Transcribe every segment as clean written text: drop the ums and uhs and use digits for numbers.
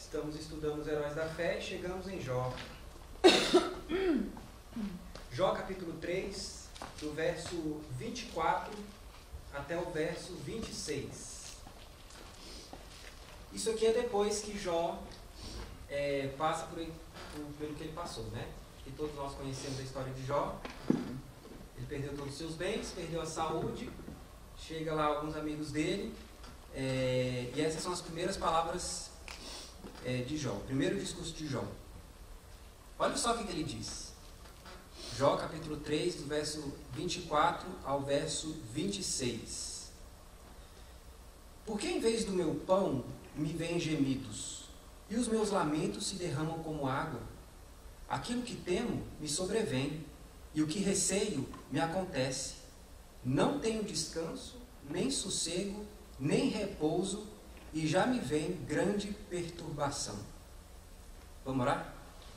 Estamos estudando os heróis da fé e chegamos em Jó. Jó capítulo 3, do verso 24 até o verso 26. Isso aqui é depois que Jó passa pelo que ele passou, né? E todos nós conhecemos a história de Jó. Ele perdeu todos os seus bens, perdeu a saúde, chega lá alguns amigos dele, e essas são as primeiras palavras de Jó, o primeiro discurso de Jó. Olha só o que ele diz. Jó capítulo 3, do verso 24 ao verso 26. Por que em vez do meu pão me vêm gemidos, e os meus lamentos se derramam como água? Aquilo que temo me sobrevém, e o que receio me acontece. Não tenho descanso, nem sossego, nem repouso, e já me vem grande perturbação. Vamos orar?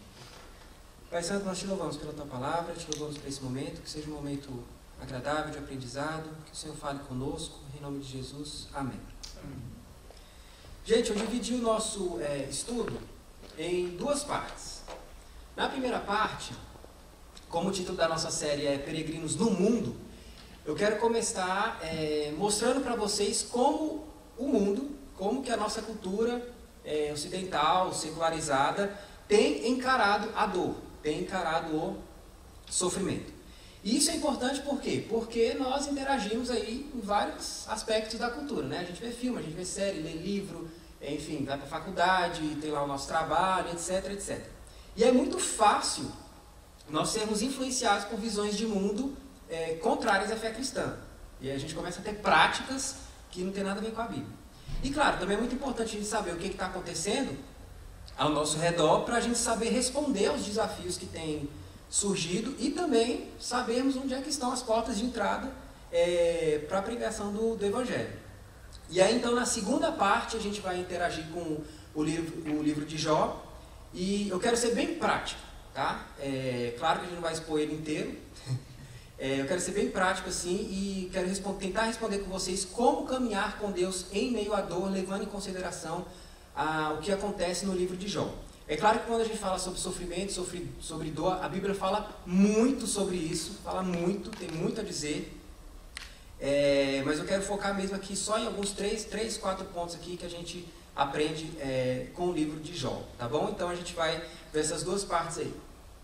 Pai Santo, nós te louvamos pela tua palavra, te louvamos por esse momento, que seja um momento agradável de aprendizado, que o Senhor fale conosco, em nome de Jesus. Amém. Gente, eu dividi o nosso estudo em duas partes. Na primeira parte, como o título da nossa série é Peregrinos no Mundo, eu quero começar mostrando para vocês como o mundo, como que a nossa cultura ocidental, secularizada, tem encarado a dor, tem encarado o sofrimento. E isso é importante por quê? Porque nós interagimos aí em vários aspectos da cultura, né? A gente vê filme, a gente vê série, lê livro, enfim, vai para a faculdade, tem lá o nosso trabalho, etc, etc. E é muito fácil nós sermos influenciados por visões de mundo contrárias à fé cristã. E a gente começa a ter práticas que não tem nada a ver com a Bíblia. E claro, também é muito importante a gente saber o que está acontecendo ao nosso redor para a gente saber responder aos desafios que têm surgido e também sabermos onde é que estão as portas de entrada para a pregação do Evangelho. E aí então na segunda parte a gente vai interagir com o livro de Jó e eu quero ser bem prático, tá? Claro que a gente não vai expor ele inteiro. Eu quero ser bem prático assim e quero tentar responder com vocês como caminhar com Deus em meio à dor, levando em consideração o que acontece no livro de Jó. É claro que quando a gente fala sobre sofrimento, sobre dor, a Bíblia fala muito sobre isso, fala muito, tem muito a dizer. Mas eu quero focar mesmo aqui só em alguns 4 pontos aqui que a gente aprende com o livro de Jó, tá bom? Então a gente vai ver essas duas partes aí.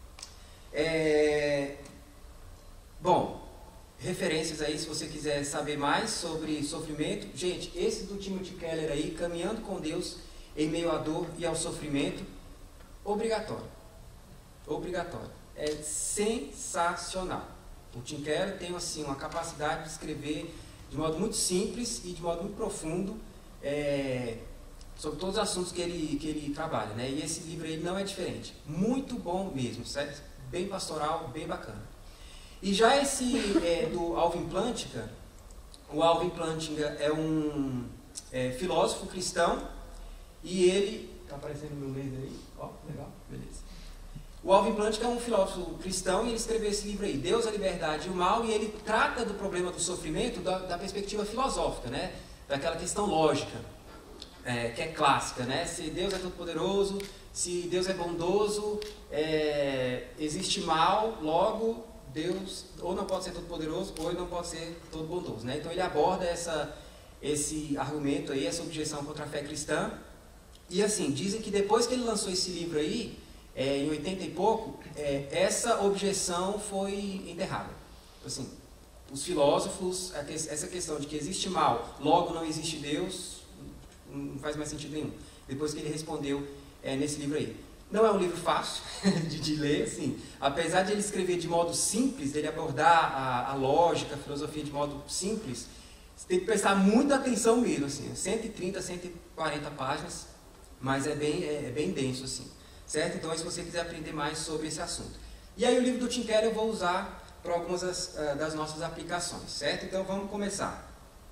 Bom, referências aí, se você quiser saber mais sobre sofrimento. Gente, esse do Timothy Keller aí, Caminhando com Deus em Meio à Dor e ao Sofrimento, obrigatório. Obrigatório. É sensacional. O Tim Keller tem assim, uma capacidade de escrever de modo muito simples e de modo muito profundo sobre todos os assuntos que ele trabalha, né? E esse livro aí não é diferente. Muito bom mesmo, certo? Bem pastoral, bem bacana. E já esse do Alvin Plantinga, o Alvin Plantinga é um filósofo cristão e ele... Está aparecendo o meu laser aí? Ó, legal, beleza. O Alvin Plantinga é um filósofo cristão e ele escreveu esse livro aí, Deus, a Liberdade e o Mal, e ele trata do problema do sofrimento da perspectiva filosófica, né? Daquela questão lógica, que é clássica, né? Se Deus é todo-poderoso, se Deus é bondoso, existe mal, logo... Deus ou não pode ser todo poderoso ou ele não pode ser todo bondoso, né? Então ele aborda esse argumento aí, essa objeção contra a fé cristã. E assim, dizem que depois que ele lançou esse livro aí, em 80 e pouco, essa objeção foi enterrada. Assim, os filósofos, essa questão de que existe mal, logo não existe Deus, não faz mais sentido nenhum. Depois que ele respondeu nesse livro aí. Não é um livro fácil de ler, assim, apesar de ele escrever de modo simples, dele abordar a lógica, a filosofia de modo simples, você tem que prestar muita atenção mesmo, assim, 130, 140 páginas, mas é bem denso, assim, certo? Então, se você quiser aprender mais sobre esse assunto. E aí o livro do Tim Keller eu vou usar para algumas das nossas aplicações, certo? Então, vamos começar.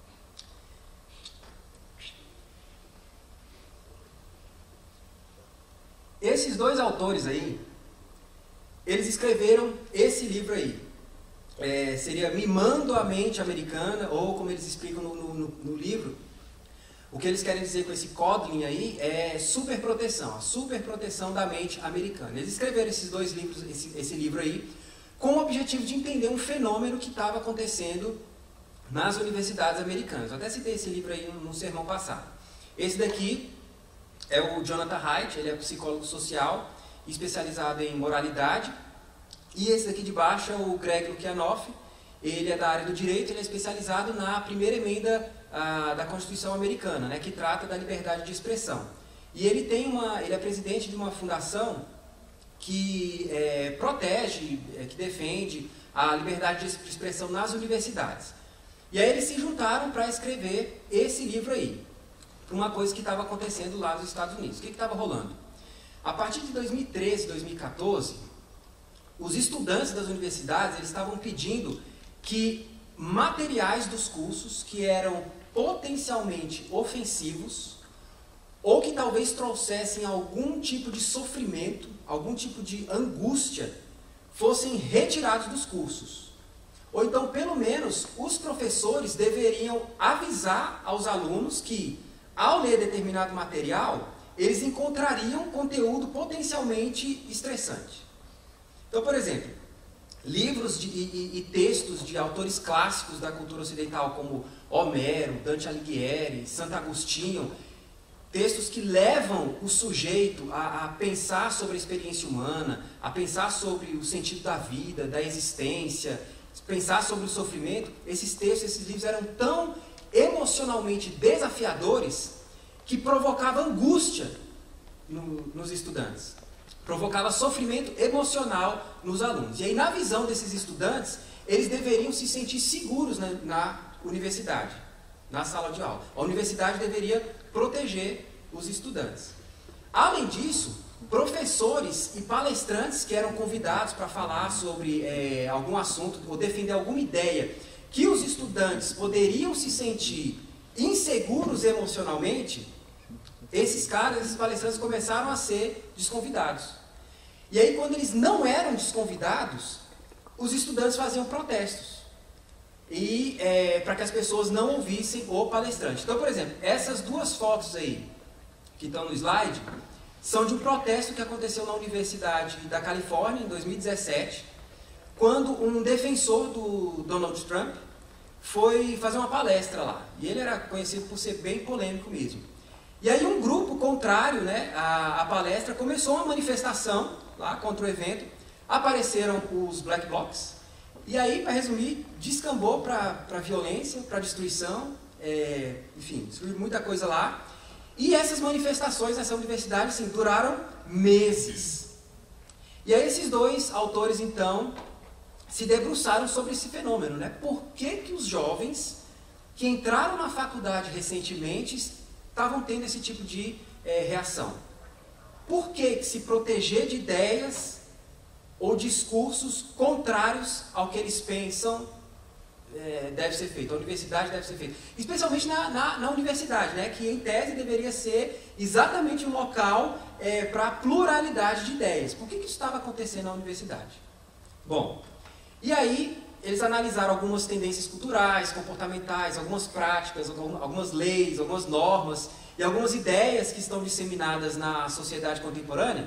Esses dois autores aí, eles escreveram esse livro aí. Seria Mimando a Mente Americana, ou como eles explicam no livro, O que eles querem dizer com esse coddling aí é superproteção, a superproteção da mente americana. Eles escreveram esses dois livros, esse livro aí, com o objetivo de entender um fenômeno que estava acontecendo nas universidades americanas. Eu até citei esse livro aí no sermão passado. Esse daqui é o Jonathan Haidt, ele é psicólogo social, especializado em moralidade. E esse daqui de baixo é o Greg Lukianoff, ele é da área do direito, ele é especializado na primeira emenda da Constituição americana, né, que trata da liberdade de expressão. E ele ele é presidente de uma fundação que protege, que defende a liberdade de expressão nas universidades. E aí eles se juntaram para escrever esse livro aí, para uma coisa que estava acontecendo lá nos Estados Unidos. O que estava rolando? A partir de 2013, 2014, os estudantes das universidades eles estavam pedindo que materiais dos cursos que eram potencialmente ofensivos ou que talvez trouxessem algum tipo de sofrimento, algum tipo de angústia, fossem retirados dos cursos. Ou então, pelo menos, os professores deveriam avisar aos alunos que, ao ler determinado material, eles encontrariam conteúdo potencialmente estressante. Então, por exemplo, livros e textos de autores clássicos da cultura ocidental, como Homero, Dante Alighieri, Santo Agostinho, textos que levam o sujeito a pensar sobre a experiência humana, a pensar sobre o sentido da vida, da existência, pensar sobre o sofrimento. Esses textos, esses livros eram tão emocionalmente desafiadores que provocava angústia nos estudantes. Provocava sofrimento emocional nos alunos. E aí, na visão desses estudantes, eles deveriam se sentir seguros na universidade, na sala de aula. A universidade deveria proteger os estudantes. Além disso, professores e palestrantes que eram convidados para falar sobre algum assunto ou defender alguma ideia que os estudantes poderiam se sentir inseguros emocionalmente, esses palestrantes começaram a ser desconvidados. E aí, quando eles não eram desconvidados, os estudantes faziam protestos. E para que as pessoas não ouvissem o palestrante. Então, por exemplo, essas duas fotos aí, que estão no slide, são de um protesto que aconteceu na Universidade da Califórnia, em 2017, quando um defensor do Donald Trump foi fazer uma palestra lá. E ele era conhecido por ser bem polêmico mesmo. E aí um grupo contrário, né, à palestra começou uma manifestação lá contra o evento, apareceram os Black Blocs, e aí, para resumir, descambou para violência, para destruição, enfim, destruiu muita coisa lá. E essas manifestações nessa universidade, assim, duraram meses. E aí esses dois autores, então, se debruçaram sobre esse fenômeno, né? Por que os jovens que entraram na faculdade recentemente estavam tendo esse tipo de reação? Por que se proteger de ideias ou discursos contrários ao que eles pensam deve ser feito, a universidade deve ser feita? Especialmente na universidade, né, que em tese deveria ser exatamente um local para pluralidade de ideias. Por que isso estava acontecendo na universidade? Bom, e aí eles analisaram algumas tendências culturais, comportamentais, algumas práticas, algumas leis, algumas normas e algumas ideias que estão disseminadas na sociedade contemporânea.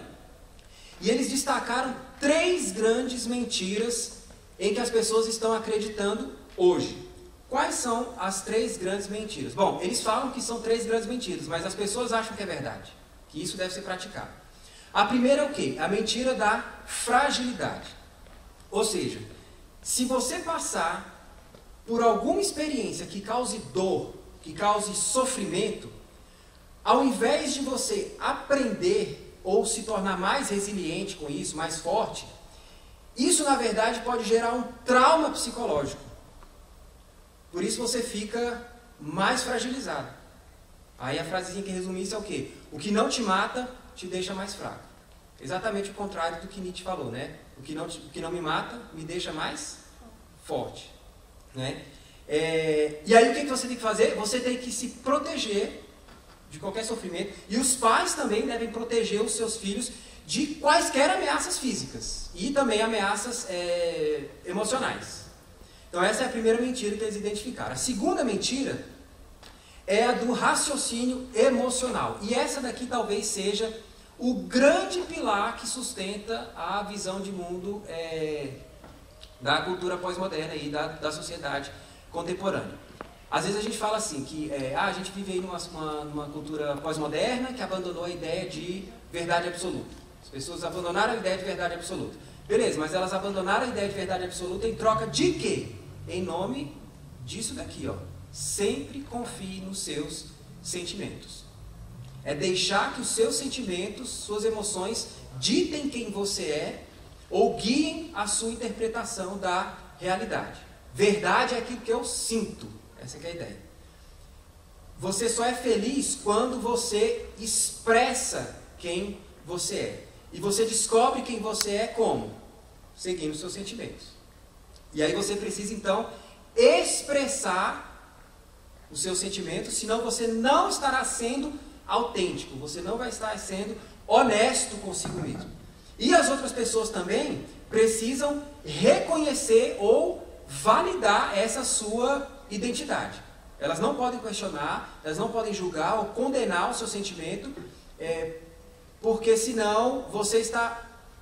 E eles destacaram 3 grandes mentiras em que as pessoas estão acreditando hoje. Quais são as 3 grandes mentiras? Bom, eles falam que são 3 grandes mentiras, mas as pessoas acham que é verdade, que isso deve ser praticado. A primeira é o quê? A mentira da fragilidade. Ou seja, se você passar por alguma experiência que cause dor, que cause sofrimento, ao invés de você aprender ou se tornar mais resiliente com isso, mais forte, isso na verdade pode gerar um trauma psicológico. Por isso você fica mais fragilizado. Aí a frasezinha que resume isso é o quê? O que não te mata, te deixa mais fraco. Exatamente o contrário do que Nietzsche falou, né? O que não me mata, me deixa mais forte. Né? E aí o que você tem que fazer? Você tem que se proteger de qualquer sofrimento. E os pais também devem proteger os seus filhos de quaisquer ameaças físicas. E também ameaças emocionais. Então essa é a primeira mentira que eles identificaram. A segunda mentira é a do raciocínio emocional. E essa daqui talvez seja o grande pilar que sustenta a visão de mundo da cultura pós-moderna e da sociedade contemporânea. Às vezes a gente fala assim, que a gente vive aí numa cultura pós-moderna que abandonou a ideia de verdade absoluta. As pessoas abandonaram a ideia de verdade absoluta. Beleza, mas elas abandonaram a ideia de verdade absoluta em troca de quê? Em nome disso daqui, ó. Sempre confie nos seus sentimentos. É deixar que os seus sentimentos, suas emoções, ditem quem você é ou guiem a sua interpretação da realidade. Verdade é aquilo que eu sinto. Essa é a ideia. Você só é feliz quando você expressa quem você é. E você descobre quem você é como? Seguindo os seus sentimentos. E aí você precisa, então, expressar os seus sentimentos, senão você não estará sendo autêntico, você não vai estar sendo honesto consigo mesmo. E as outras pessoas também precisam reconhecer ou validar essa sua identidade. Elas não podem questionar, elas não podem julgar ou condenar o seu sentimento, porque senão você está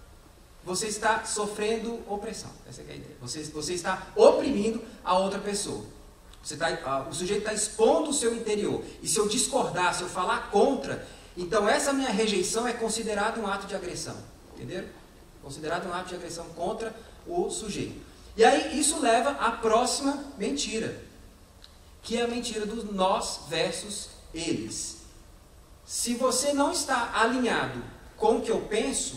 sofrendo opressão. Essa é a ideia. Você está oprimindo a outra pessoa. O sujeito está expondo o seu interior. E se eu discordar, se eu falar contra, então essa minha rejeição é considerada um ato de agressão. Entenderam? Considerado um ato de agressão contra o sujeito. E aí isso leva à próxima mentira, que é a mentira do nós versus eles. Se você não está alinhado com o que eu penso,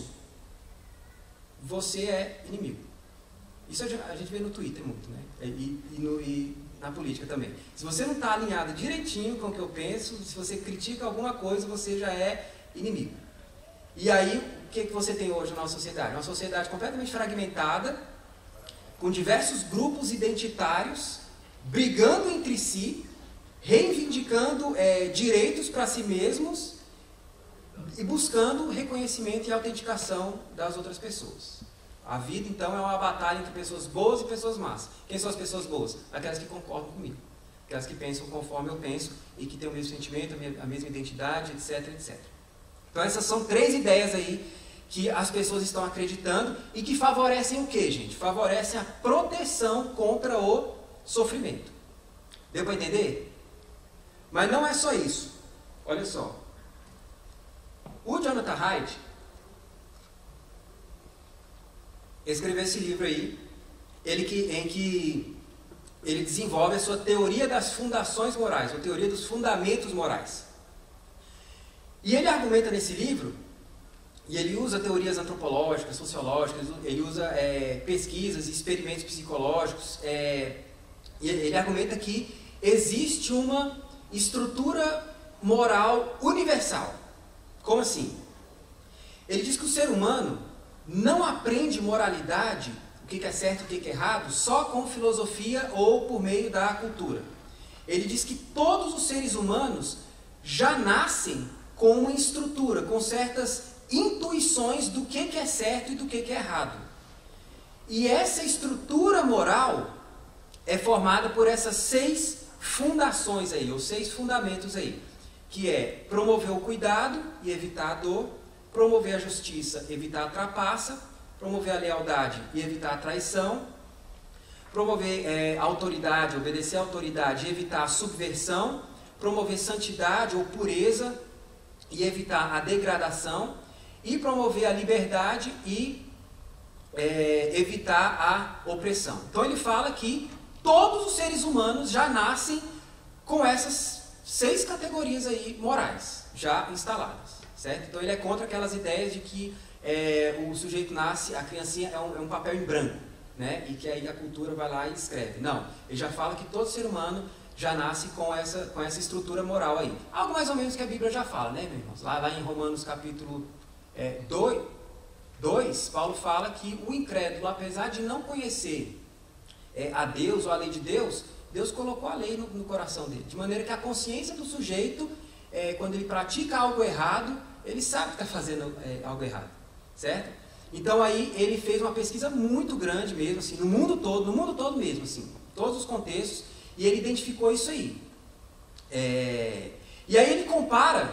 você é inimigo. Isso a gente vê no Twitter muito, né? E na política também. Se você não está alinhado direitinho com o que eu penso, se você critica alguma coisa, você já é inimigo. E aí, o que você tem hoje na nossa sociedade? Uma sociedade completamente fragmentada, com diversos grupos identitários, brigando entre si, reivindicando direitos para si mesmos e buscando reconhecimento e autenticação das outras pessoas. A vida, então, é uma batalha entre pessoas boas e pessoas más. Quem são as pessoas boas? Aquelas que concordam comigo. Aquelas que pensam conforme eu penso e que têm o mesmo sentimento, a mesma identidade, etc, etc. Então, essas são 3 ideias aí que as pessoas estão acreditando e que favorecem o quê, gente? Favorecem a proteção contra o sofrimento. Deu para entender? Mas não é só isso. Olha só. O Jonathan Haidt escreveu esse livro aí, em que ele desenvolve a sua teoria das fundações morais, ou teoria dos fundamentos morais. E ele argumenta nesse livro, e ele usa teorias antropológicas, sociológicas, ele usa pesquisas e experimentos psicológicos, e ele argumenta que existe uma estrutura moral universal. Como assim? Ele diz que o ser humano não aprende moralidade, o que é certo e o que é errado, só com filosofia ou por meio da cultura. Ele diz que todos os seres humanos já nascem com uma estrutura, com certas intuições do que é certo e do que é errado. E essa estrutura moral é formada por essas 6 fundações aí, ou 6 fundamentos aí, que é promover o cuidado e evitar a dor, promover a justiça, evitar a trapaça, promover a lealdade e evitar a traição, promover a autoridade, obedecer à autoridade e evitar a subversão, promover santidade ou pureza e evitar a degradação, e promover a liberdade e evitar a opressão. Então ele fala que todos os seres humanos já nascem com essas 6 categorias aí morais já instaladas, certo? Então ele é contra aquelas ideias de que o sujeito nasce, a criancinha é um papel em branco, né? E que aí a cultura vai lá e escreve. Não, ele já fala que todo ser humano já nasce com essa estrutura moral aí. Algo mais ou menos que a Bíblia já fala, né, meus irmãos? Lá em Romanos capítulo 2, Paulo fala que o incrédulo, apesar de não conhecer a Deus ou a lei de Deus, Deus colocou a lei no coração dele. De maneira que a consciência do sujeito, quando ele pratica algo errado, ele sabe que está fazendo algo errado, certo? Então aí ele fez uma pesquisa muito grande mesmo, assim, no mundo todo mesmo, assim, em todos os contextos, e ele identificou isso aí. E aí ele compara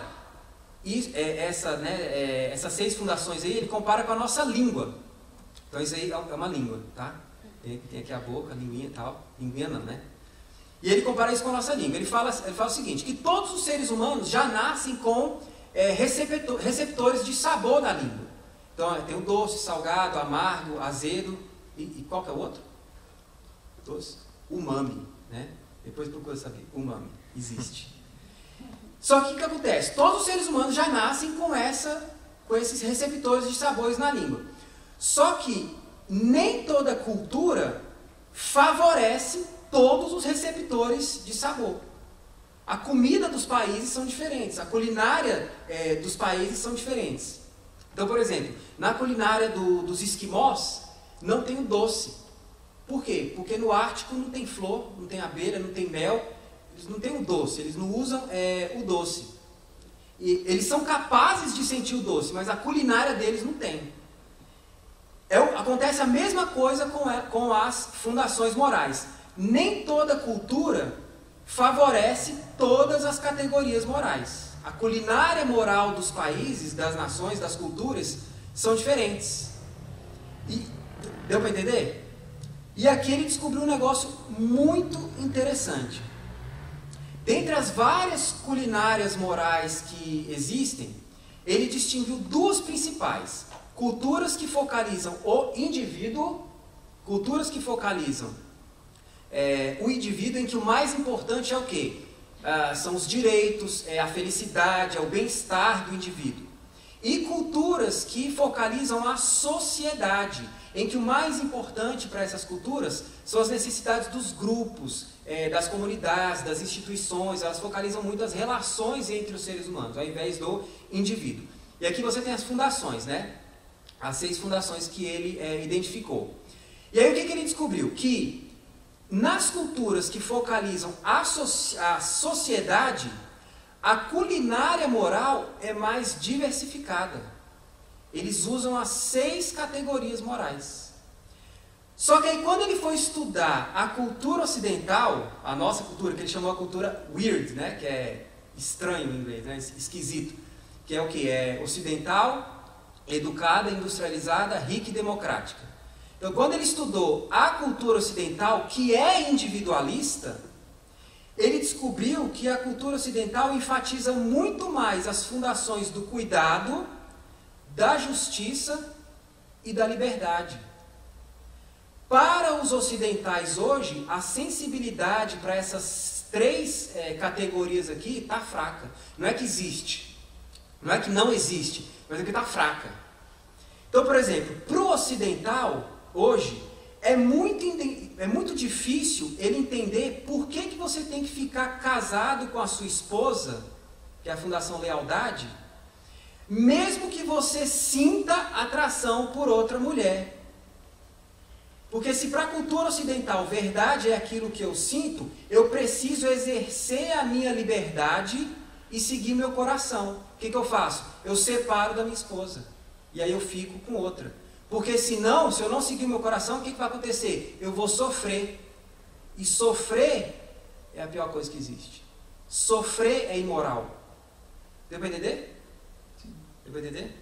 essas 6 fundações aí, ele compara com a nossa língua. Então isso aí é uma língua, tá? Tem aqui a boca, a linguinha e tal. Linguinha não, né? E ele compara isso com a nossa língua. Ele fala o seguinte, que todos os seres humanos já nascem com receptores de sabor na língua. Então tem o doce, salgado, amargo, azedo e qual que é o outro? Doce? Umami, né? Depois procura saber. Umami. Existe. Só que o que acontece? Todos os seres humanos já nascem com esses receptores de sabores na língua. Só que nem toda cultura favorece todos os receptores de sabor. A comida dos países são diferentes, a culinária dos países são diferentes. Então, por exemplo, na culinária dos esquimós não tem o doce. Por quê? Porque no Ártico não tem flor, não tem abelha, não tem mel, eles não têm o doce, eles não usam o doce. E eles são capazes de sentir o doce, mas a culinária deles não tem. Acontece a mesma coisa com as fundações morais. Nem toda cultura favorece todas as categorias morais. A culinária moral dos países, das nações, das culturas, são diferentes. Deu para entender? E aqui ele descobriu um negócio muito interessante. Dentre as várias culinárias morais que existem, ele distinguiu 2 principais. Culturas que focalizam o indivíduo, culturas que focalizam o indivíduo, em que o mais importante é o quê? São os direitos, a felicidade, o bem-estar do indivíduo. E culturas que focalizam a sociedade, em que o mais importante para essas culturas são as necessidades dos grupos, das comunidades, das instituições. Elas focalizam muito as relações entre os seres humanos, ao invés do indivíduo. E aqui você tem as fundações, né? As 6 fundações que ele identificou. E aí o que ele descobriu? Que nas culturas que focalizam a sociedade, a culinária moral é mais diversificada. Eles usam as 6 categorias morais. Só que aí quando ele foi estudar a cultura ocidental, a nossa cultura, que ele chamou a cultura weird, né? Que é estranho em inglês, né? Esquisito. Que é o que? É ocidental, educada, industrializada, rica e democrática. Então, quando ele estudou a cultura ocidental, que é individualista, ele descobriu que a cultura ocidental enfatiza muito mais as fundações do cuidado, da justiça e da liberdade. Para os ocidentais hoje, a sensibilidade para essas 3 categorias aqui está fraca. Não é que existe, não é que não existe, mas é que está fraca. Então, por exemplo, para o ocidental, hoje, é muito difícil ele entender por que você tem que ficar casado com a sua esposa, que é a Fundação Lealdade, mesmo que você sinta atração por outra mulher. Porque se para a cultura ocidental verdade é aquilo que eu sinto, eu preciso exercer a minha liberdade e seguir meu coração. O que eu faço? Eu separo da minha esposa. E aí eu fico com outra. Porque senão, se eu não seguir meu coração, o que vai acontecer? Eu vou sofrer. E sofrer é a pior coisa que existe. Sofrer é imoral. Deu para entender? Deu para entender?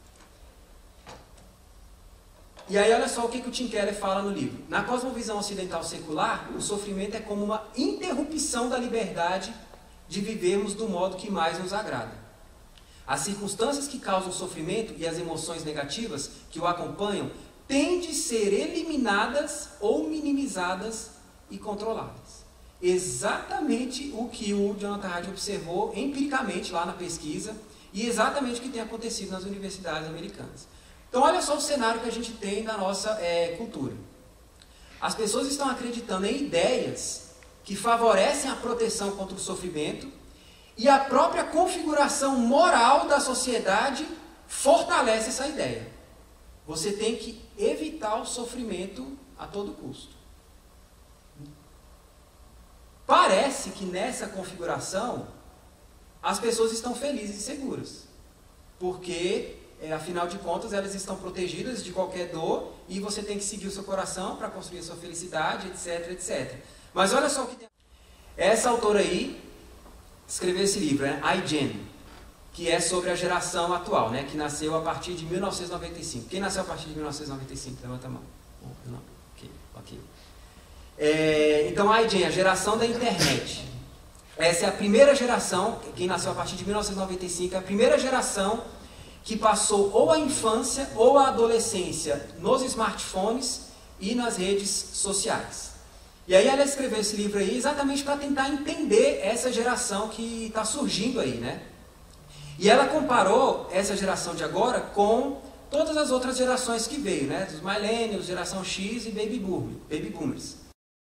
E aí olha só o que o Tim Keller fala no livro. Na cosmovisão ocidental secular, o sofrimento é como uma interrupção da liberdade de vivermos do modo que mais nos agrada. As circunstâncias que causam sofrimento e as emoções negativas que o acompanham têm de ser eliminadas ou minimizadas e controladas. Exatamente o que o Jonathan Haidt observou empiricamente lá na pesquisa e exatamente o que tem acontecido nas universidades americanas. Então olha só o cenário que a gente tem na nossa cultura. As pessoas estão acreditando em ideias que favorecem a proteção contra o sofrimento e a própria configuração moral da sociedade fortalece essa ideia. Você tem que evitar o sofrimento a todo custo. Parece que nessa configuração as pessoas estão felizes e seguras. Porque, afinal de contas, elas estão protegidas de qualquer dor e você tem que seguir o seu coração para construir a sua felicidade, etc, etc. Mas olha só o que tem. Essa autora aí, escreveu esse livro, né? iGen, que é sobre a geração atual, né? Que nasceu a partir de 1995. Quem nasceu a partir de 1995? Levanta a mão. Não. Ok. Então, a iGen, a geração da internet. Essa é a primeira geração, quem nasceu a partir de 1995, é a primeira geração que passou ou a infância ou a adolescência nos smartphones e nas redes sociais. E aí ela escreveu esse livro aí exatamente para tentar entender essa geração que está surgindo aí, né? E ela comparou essa geração de agora com todas as outras gerações que veio, né? Dos millennials, geração X e baby boomers.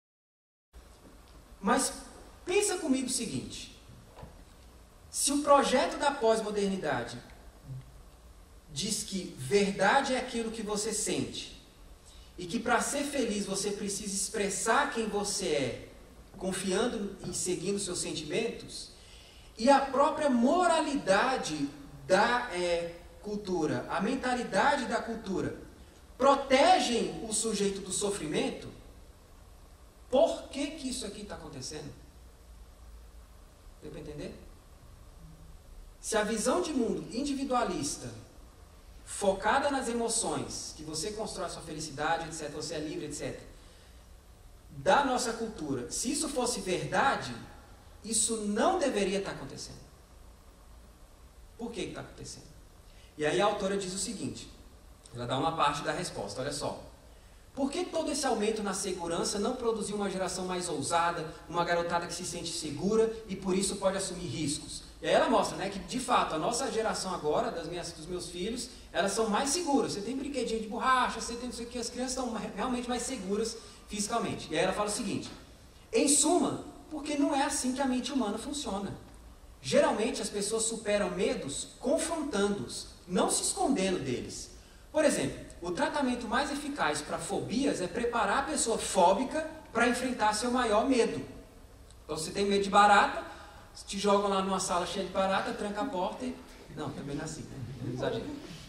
Mas pensa comigo o seguinte: se o projeto da pós-modernidade diz que verdade é aquilo que você sente e que para ser feliz você precisa expressar quem você é, confiando e seguindo seus sentimentos, e a própria moralidade da cultura, a mentalidade da cultura, protegem o sujeito do sofrimento, por que que isso aqui está acontecendo? Deu para entender? Se a visão de mundo individualista, focada nas emoções, que você constrói a sua felicidade, etc., você é livre, etc., da nossa cultura, se isso fosse verdade, isso não deveria estar acontecendo. Por que está acontecendo? E aí a autora diz o seguinte, ela dá uma parte da resposta, olha só. Por que todo esse aumento na segurança não produziu uma geração mais ousada, uma garotada que se sente segura e por isso pode assumir riscos? E aí ela mostra, né, que de fato a nossa geração agora, dos meus filhos, elas são mais seguras. Você tem brinquedinho de borracha, você tem não sei o que, as crianças são realmente mais seguras fisicamente. E aí ela fala o seguinte, em suma, porque não é assim que a mente humana funciona. Geralmente as pessoas superam medos confrontando-os, não se escondendo deles. Por exemplo, o tratamento mais eficaz para fobias é preparar a pessoa fóbica para enfrentar seu maior medo. Então, se você tem medo de barata, te jogam lá numa sala cheia de barata, tranca a porta e... Não, também não é assim, né? Exagero.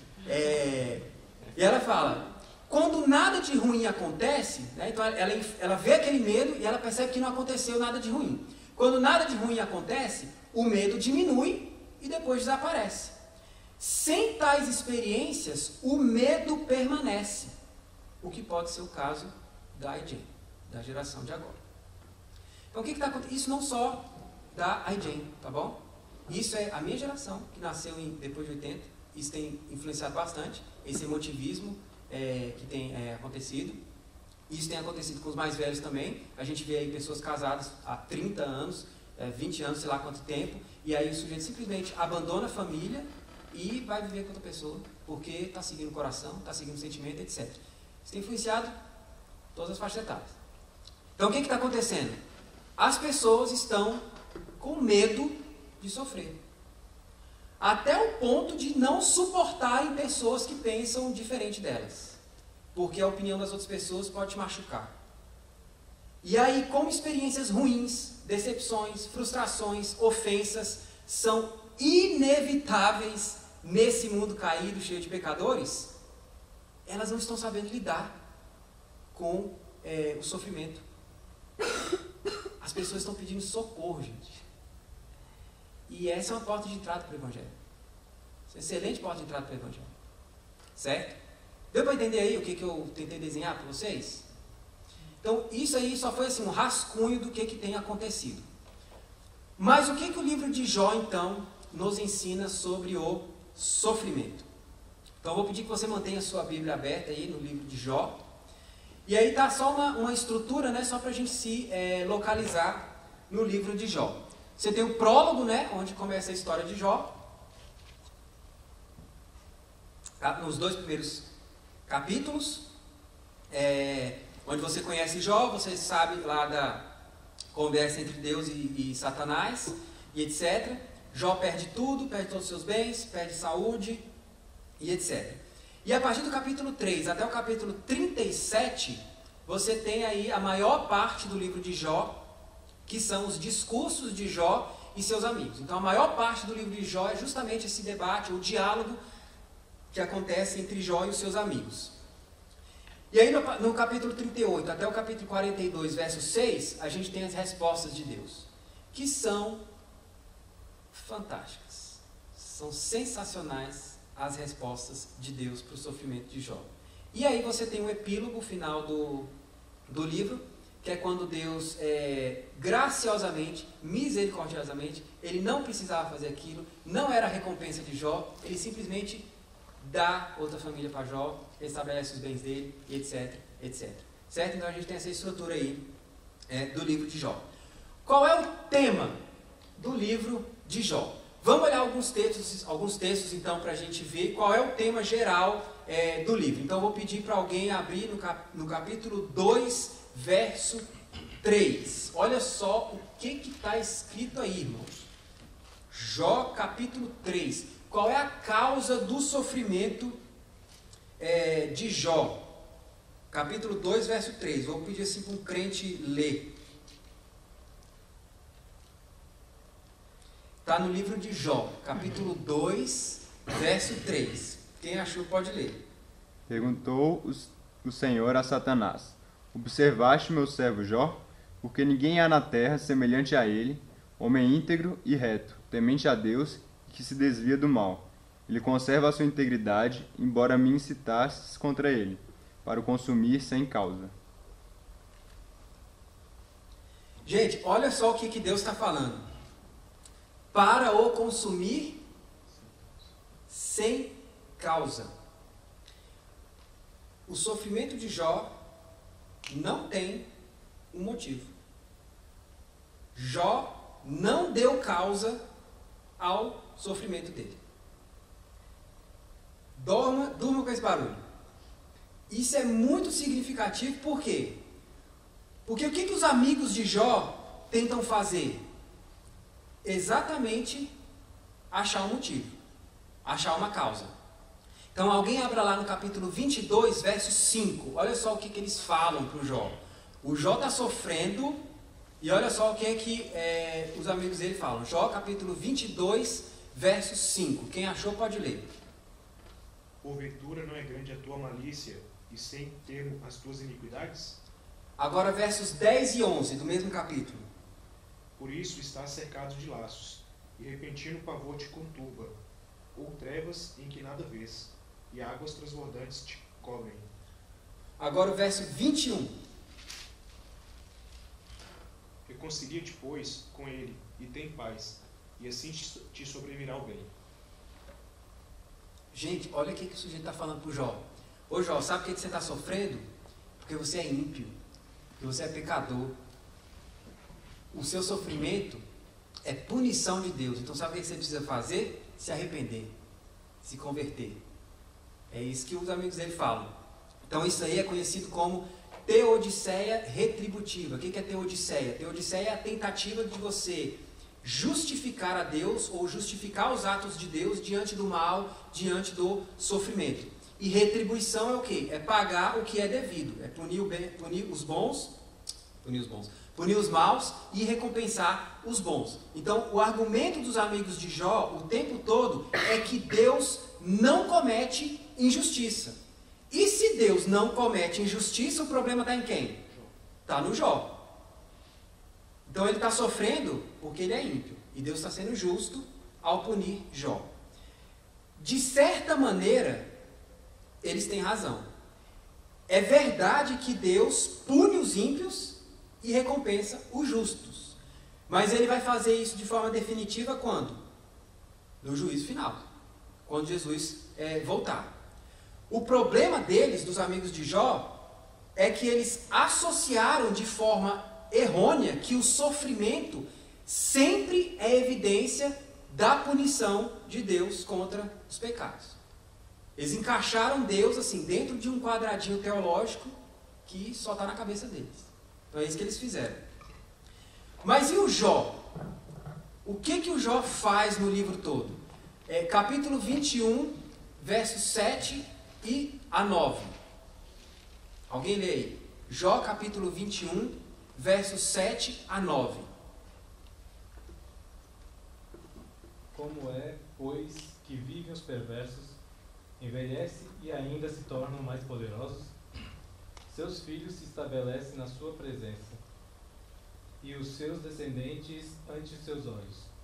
E ela fala, quando nada de ruim acontece, né, então ela vê aquele medo e ela percebe que não aconteceu nada de ruim. Quando nada de ruim acontece, o medo diminui e depois desaparece. Sem tais experiências, o medo permanece, o que pode ser o caso da iGen, da geração de agora. Então, o que está acontecendo? Isso não só da iGen, tá bom? Isso é a minha geração, que nasceu depois de 80, isso tem influenciado bastante, esse emotivismo que tem acontecido. Isso tem acontecido com os mais velhos também. A gente vê aí pessoas casadas há 30 anos, 20 anos, sei lá quanto tempo, e aí o sujeito simplesmente abandona a família e vai viver com outra pessoa, porque está seguindo o coração, está seguindo o sentimento, etc. Isso tem influenciado todas as faixas etárias. Então, o que está acontecendo? As pessoas estão com medo de sofrer. Até o ponto de não suportarem pessoas que pensam diferente delas. Porque a opinião das outras pessoas pode te machucar. E aí, como experiências ruins, decepções, frustrações, ofensas são inevitáveis nesse mundo caído, cheio de pecadores, elas não estão sabendo lidar com o sofrimento. As pessoas estão pedindo socorro, gente. E essa é uma porta de entrada para o Evangelho. Essa é uma excelente porta de entrada para o Evangelho. Certo? Deu para entender aí o que eu tentei desenhar para vocês? Então, isso aí só foi assim, um rascunho do que tem acontecido. Mas o que o livro de Jó, então, nos ensina sobre o sofrimento? Então, eu vou pedir que você mantenha a sua Bíblia aberta aí no livro de Jó. E aí está só uma estrutura, né, só para a gente se localizar no livro de Jó. Você tem o prólogo, né, onde começa a história de Jó. Nos 2 primeiros capítulos, onde você conhece Jó, você sabe lá da conversa entre Deus e Satanás, e etc. Jó perde tudo, perde todos os seus bens, perde saúde, e etc. E a partir do capítulo 3 até o capítulo 37, você tem aí a maior parte do livro de Jó, que são os discursos de Jó e seus amigos. Então a maior parte do livro de Jó é justamente esse debate, o diálogo que acontece entre Jó e os seus amigos. E aí no capítulo 38 até o capítulo 42, verso 6, a gente tem as respostas de Deus, que são fantásticas. São sensacionais as respostas de Deus para o sofrimento de Jó. E aí você tem o epílogo final do livro, que é quando Deus, graciosamente, misericordiosamente, ele não precisava fazer aquilo, não era a recompensa de Jó, ele simplesmente dá outra família para Jó, estabelece os bens dele, e etc, etc. Certo? Então a gente tem essa estrutura aí do livro de Jó. Qual é o tema do livro de Jó? Vamos olhar alguns textos então, para a gente ver qual é o tema geral do livro. Então eu vou pedir para alguém abrir no capítulo 2, verso 3. Olha só o que está escrito aí, irmãos. Jó, capítulo 3. Qual é a causa do sofrimento de Jó? Capítulo 2, verso 3. Vou pedir assim para um crente ler. Está no livro de Jó, capítulo 2, verso 3. Quem achou pode ler. Perguntou o Senhor a Satanás: Observaste meu servo Jó? Porque ninguém há na terra semelhante a ele, homem íntegro e reto, temente a Deus e que se desvia do mal. Ele conserva a sua integridade, embora me incitasses contra ele, para o consumir sem causa. Gente, olha só o que Deus está falando. Para o consumir sem causa. O sofrimento de Jó não tem um motivo. Jó não deu causa ao sofrimento dele. Durma com esse barulho. Isso é muito significativo, por quê? Porque o que os amigos de Jó tentam fazer? Exatamente achar um motivo, achar uma causa. Então alguém abra lá no capítulo 22, verso 5. Olha só o que eles falam para o Jó. O Jó está sofrendo e olha só o que os amigos dele falam. Jó, capítulo 22, verso 5. Quem achou pode ler. Porventura não é grande a tua malícia e sem termo as tuas iniquidades? Agora versos 10 e 11 do mesmo capítulo. Por isso estás cercado de laços, e repentino pavor te conturba, ou trevas em que nada vês, e águas transbordantes te cobrem. Agora o verso 21. Reconcilia-te, pois, com ele, e tem paz, e assim te sobrevirá o bem. Gente, olha o que o sujeito está falando para o Jó. Ô Jó, sabe por que você está sofrendo? Porque você é ímpio, porque você é pecador. O seu sofrimento é punição de Deus. Então sabe o que você precisa fazer? Se arrepender, se converter. É isso que os amigos dele falam. Então isso aí é conhecido como teodiceia retributiva. O que é teodiceia? Teodiceia é a tentativa de você justificar a Deus ou justificar os atos de Deus diante do mal, diante do sofrimento. E retribuição é o quê? É pagar o que é devido. É punir os maus e recompensar os bons. Então, o argumento dos amigos de Jó, o tempo todo, é que Deus não comete injustiça. E se Deus não comete injustiça, o problema está em quem? Está no Jó. Então, ele está sofrendo porque ele é ímpio. E Deus está sendo justo ao punir Jó. De certa maneira, eles têm razão. É verdade que Deus pune os ímpios e recompensa os justos. Mas ele vai fazer isso de forma definitiva quando? No juízo final. Quando Jesus voltar. O problema deles, dos amigos de Jó, é que eles associaram de forma errônea que o sofrimento sempre é evidência da punição de Deus contra os pecados. Eles encaixaram Deus assim dentro de um quadradinho teológico que só está na cabeça deles. Então é isso que eles fizeram. Mas e o Jó? O que o Jó faz no livro todo? Capítulo 21, versos 7 e a 9. Alguém lê aí. Jó, capítulo 21, versos 7 a 9. Como é, pois, que vivem os perversos, envelhece e ainda se tornam mais poderosos? Seus filhos se estabelecem na sua presença, e os seus descendentes ante seus olhos.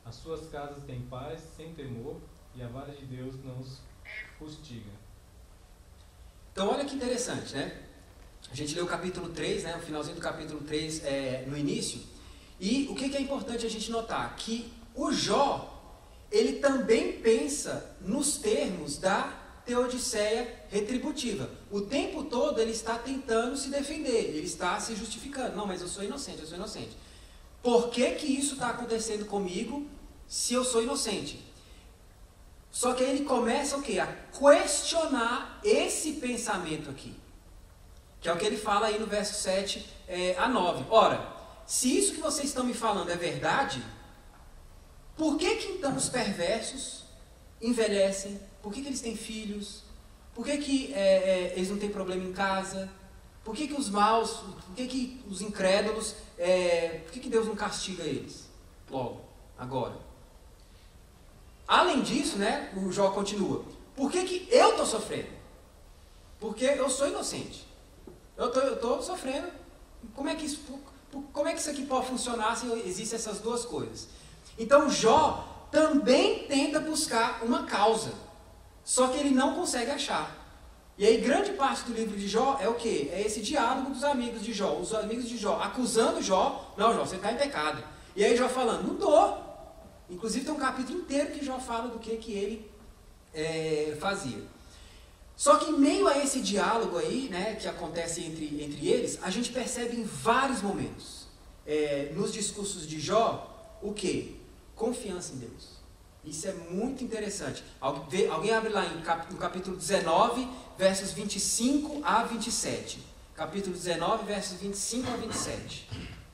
As suas casas têm paz sem temor, e a vara de Deus não os fustiga. Então olha que interessante, né? A gente leu o capítulo 3, né? O finalzinho do capítulo 3 no início. E o que é importante a gente notar? Que o Jó, ele também pensa nos termos da teodiceia retributiva. O tempo todo ele está tentando se defender, ele está se justificando. Não, mas eu sou inocente, eu sou inocente. Por que isso está acontecendo comigo se eu sou inocente? Só que aí ele começa o quê? A questionar esse pensamento aqui. Que é o que ele fala aí no verso 7 a 9. Ora, se isso que vocês estão me falando é verdade, por que então os perversos envelhecem? Por que eles têm filhos? Por que eles não têm problema em casa? Por que os maus, por que os incrédulos, por que Deus não castiga eles? Logo, agora. Além disso, né, o Jó continua. Por que eu estou sofrendo? Porque eu sou inocente. Eu estou sofrendo. Como é que isso aqui pode funcionar se existem essas duas coisas? Então Jó também tenta buscar uma causa. Só que ele não consegue achar. E aí grande parte do livro de Jó é o quê? É esse diálogo dos amigos de Jó. Os amigos de Jó acusando Jó. Não, Jó, você está em pecado. E aí Jó falando, não estou. Inclusive tem um capítulo inteiro que Jó fala do que ele fazia. Só que em meio a esse diálogo aí, né, que acontece entre eles, a gente percebe em vários momentos, nos discursos de Jó, o quê? Confiança em Deus. Isso é muito interessante. Alguém abre lá no capítulo 19, versos 25 a 27. Capítulo 19, versos 25 a 27.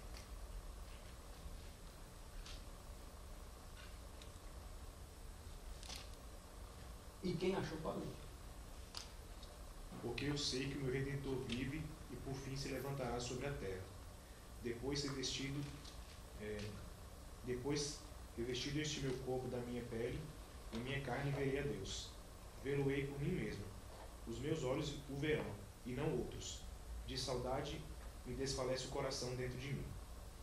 E quem achou, pode ler. Porque eu sei que o meu Redentor vive e por fim se levantará sobre a terra. Depois revestido este meu corpo da minha pele, em minha carne verei a Deus. Vê-lo-ei por mim mesmo. Os meus olhos o verão, e não outros. De saudade me desfalece o coração dentro de mim.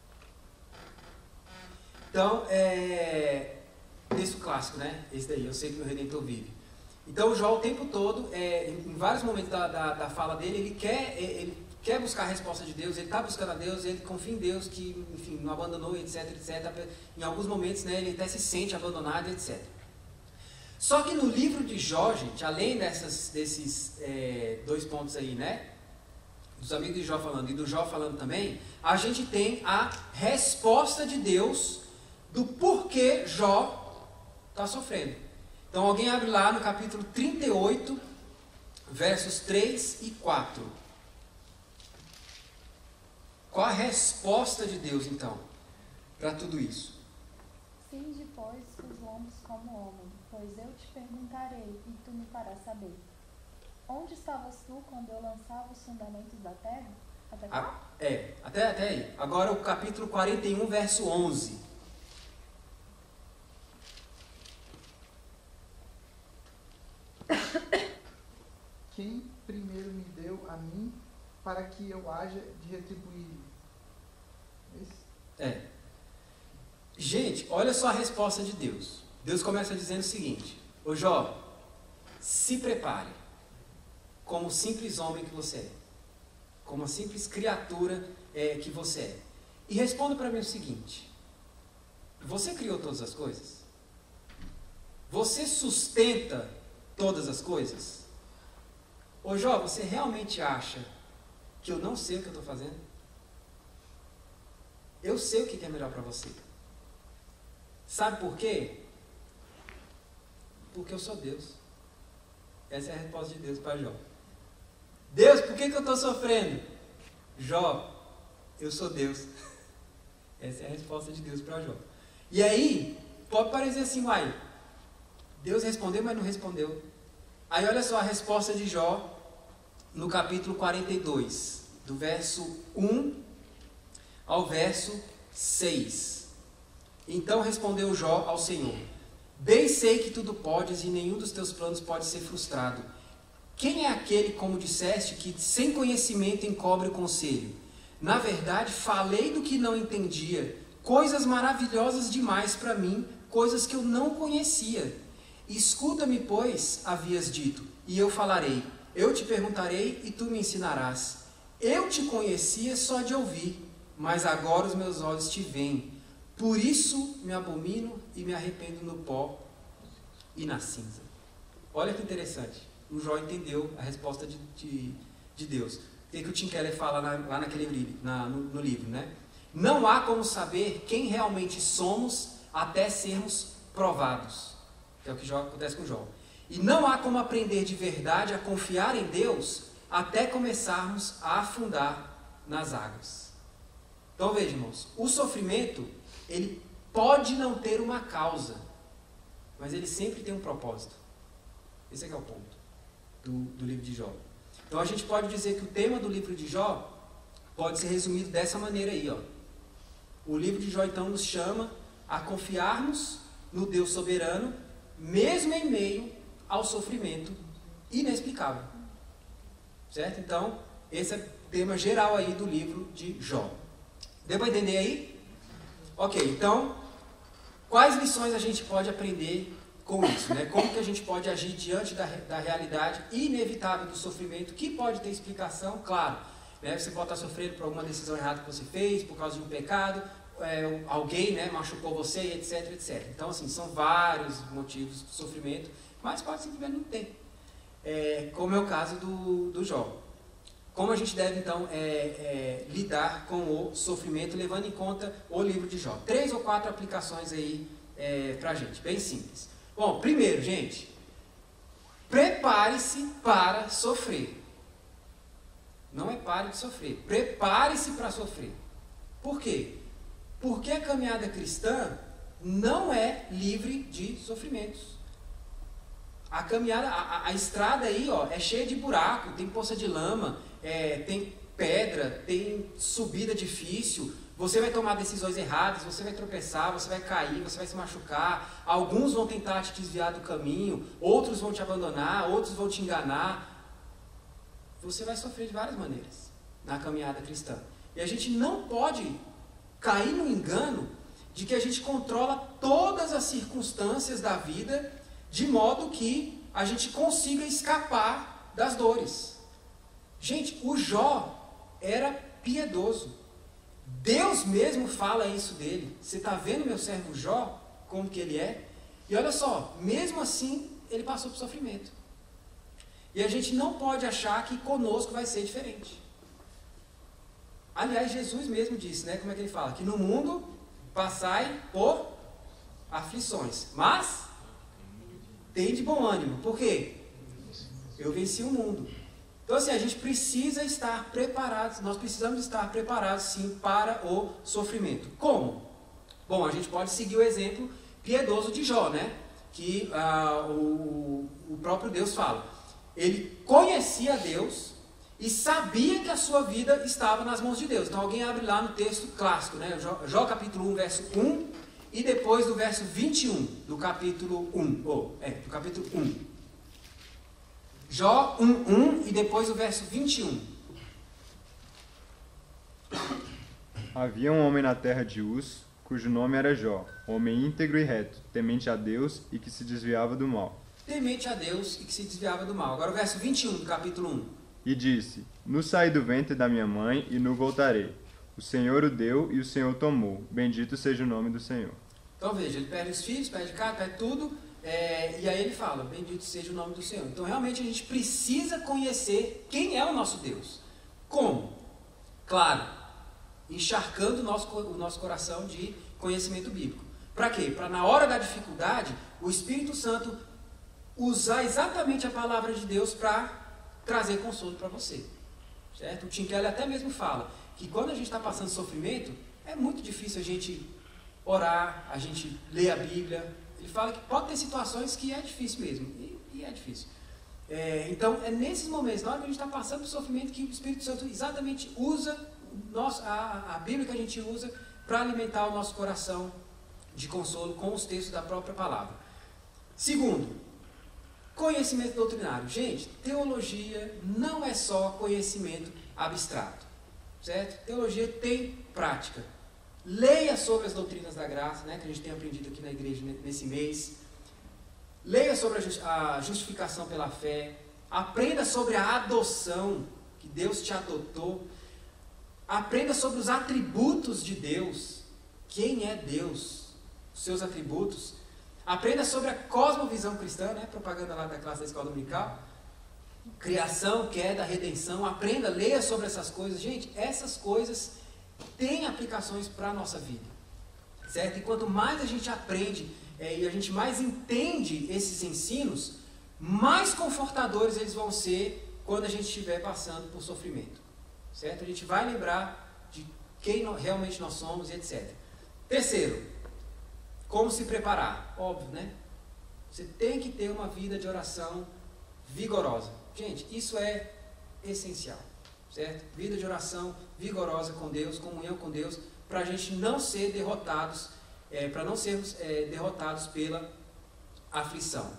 Então, texto clássico, né? Esse daí, eu sei que o meu Redentor vive. Então, Jó, o tempo todo, em vários momentos da fala dele, ele quer buscar a resposta de Deus, ele está buscando a Deus, ele confia em Deus, que, enfim, não abandonou, etc, etc. Em alguns momentos, né, ele até se sente abandonado, etc. Só que no livro de Jó, gente, além desses dois pontos aí, né, dos amigos de Jó falando e do Jó falando também, a gente tem a resposta de Deus do porquê Jó está sofrendo. Então alguém abre lá no capítulo 38, versos 3 e 4. Qual a resposta de Deus, então, para tudo isso? Cinge, pois, os lombos como homem, pois eu te perguntarei, e tu me farás saber. Onde estavas tu quando eu lançava os fundamentos da terra? Até cá? Até aí. Agora o capítulo 41, verso 11. Quem primeiro me deu a mim para que eu haja de retribuir? Gente, olha só a resposta de Deus. Deus começa dizendo o seguinte: ô Jó, se prepare como simples homem que você é, como a simples criatura que você é. E responda para mim o seguinte: você criou todas as coisas? Você sustenta todas as coisas? Ô Jó, você realmente acha que eu não sei o que eu estou fazendo? Eu sei o que é melhor para você. Sabe por quê? Porque eu sou Deus. Essa é a resposta de Deus para Jó. Deus, por que eu estou sofrendo? Jó, eu sou Deus. Essa é a resposta de Deus para Jó. E aí, pode parecer assim, uai, Deus respondeu, mas não respondeu. Aí olha só a resposta de Jó no capítulo 42, do verso 1 ao verso 6. Então respondeu Jó ao Senhor: bem sei que tudo podes e nenhum dos teus planos pode ser frustrado. Quem é aquele, como disseste, que sem conhecimento encobre o conselho? Na verdade, falei do que não entendia, coisas maravilhosas demais para mim, coisas que eu não conhecia. Escuta-me, pois, havias dito, e eu falarei. Eu te perguntarei e tu me ensinarás. Eu te conhecia só de ouvir, mas agora os meus olhos te veem. Por isso me abomino e me arrependo no pó e na cinza. Olha que interessante. O Jó entendeu a resposta de Deus. O que o Tim Keller fala lá naquele livro, no livro, né? Não há como saber quem realmente somos até sermos provados. Que é o que acontece com Jó. E não há como aprender de verdade a confiar em Deus até começarmos a afundar nas águas. Então veja, irmãos, o sofrimento, ele pode não ter uma causa, mas ele sempre tem um propósito. Esse é que é o ponto do livro de Jó. Então a gente pode dizer que o tema do livro de Jó pode ser resumido dessa maneira aí, ó. O livro de Jó então nos chama a confiarmos no Deus soberano, mesmo em meio ao sofrimento inexplicável. Certo? Então, esse é o tema geral aí do livro de Jó. Deu para entender aí? Ok, então, quais lições a gente pode aprender com isso, né? Como que a gente pode agir diante da realidade inevitável do sofrimento, que pode ter explicação, claro, né? Você pode estar sofrendo por alguma decisão errada que você fez, por causa de um pecado, alguém, né, machucou você, etc, etc. Então, assim, são vários motivos de sofrimento, mas pode simplesmente não ter, como é o caso do Jó. Como a gente deve, então, lidar com o sofrimento, levando em conta o livro de Jó? 3 ou 4 aplicações aí pra gente, bem simples. Bom, primeiro, gente, prepare-se para sofrer. Não é pare de sofrer, prepare-se para sofrer. Por quê? Porque a caminhada cristã não é livre de sofrimentos. A caminhada, a estrada aí, ó, é cheia de buraco, tem poça de lama, tem pedra, tem subida difícil. Você vai tomar decisões erradas, você vai tropeçar, você vai cair, você vai se machucar. Alguns vão tentar te desviar do caminho, outros vão te abandonar, outros vão te enganar. Você vai sofrer de várias maneiras na caminhada cristã. E a gente não pode cair no engano de que a gente controla todas as circunstâncias da vida de modo que a gente consiga escapar das dores. Gente, o Jó era piedoso. Deus mesmo fala isso dele. Você está vendo meu servo Jó, como que ele é? E olha só, mesmo assim, ele passou por sofrimento. E a gente não pode achar que conosco vai ser diferente. Aliás, Jesus mesmo disse, né? Como é que ele fala? Que no mundo passai por aflições. Mas tem de bom ânimo. Por quê? Eu venci o mundo. Então assim, a gente precisa estar preparados, nós precisamos estar preparados sim para o sofrimento. Como? Bom, a gente pode seguir o exemplo piedoso de Jó, né? Que o próprio Deus fala. Ele conhecia Deus e sabia que a sua vida estava nas mãos de Deus. Então alguém abre lá no texto clássico, né? Jó capítulo 1, verso 1, e depois do verso 21 do capítulo 1. Do capítulo 1. Jó 1:1 e depois o verso 21. Havia um homem na terra de Uz, cujo nome era Jó, homem íntegro e reto, temente a Deus e que se desviava do mal. Temente a Deus e que se desviava do mal. Agora o verso 21 do capítulo 1. E disse: Nu saí do ventre da minha mãe e nu voltarei. O Senhor o deu e o Senhor tomou. Bendito seja o nome do Senhor. Então veja, ele perde os filhos, perde casa, perde tudo. E aí ele fala, bendito seja o nome do Senhor. Então realmente a gente precisa conhecer quem é o nosso Deus. Como? Claro, encharcando o nosso coração de conhecimento bíblico. Para quê? Para na hora da dificuldade, o Espírito Santo usar exatamente a palavra de Deus para trazer consolo para você. Certo? O Tim Keller até mesmo fala que quando a gente está passando sofrimento, é muito difícil a gente orar, a gente ler a Bíblia. Ele fala que pode ter situações que é difícil mesmo, e é difícil. Então, é nesses momentos, na hora que a gente está passando por sofrimento, que o Espírito Santo exatamente usa a Bíblia que a gente usa para alimentar o nosso coração de consolo com os textos da própria palavra. Segundo, conhecimento doutrinário. Gente, teologia não é só conhecimento abstrato, certo? Teologia tem prática. Leia sobre as doutrinas da graça, né, que a gente tem aprendido aqui na igreja nesse mês. Leia sobre a justificação pela fé. Aprenda sobre a adoção, que Deus te adotou. Aprenda sobre os atributos de Deus. Quem é Deus? Os seus atributos. Aprenda sobre a cosmovisão cristã, né, propaganda lá da classe da escola dominical. Criação, queda, redenção. Aprenda, leia sobre essas coisas. Gente, essas coisas têm aplicações para a nossa vida, certo? E quanto mais a gente aprende e a gente mais entende esses ensinos, mais confortadores eles vão ser quando a gente estiver passando por sofrimento, certo? A gente vai lembrar de quem realmente nós somos e etc. Terceiro, como se preparar? Óbvio, né? Você tem que ter uma vida de oração vigorosa. Gente, isso é essencial, certo? Vida de oração vigorosa com Deus, comunhão com Deus, para a gente não ser derrotados, para não sermos derrotados pela aflição.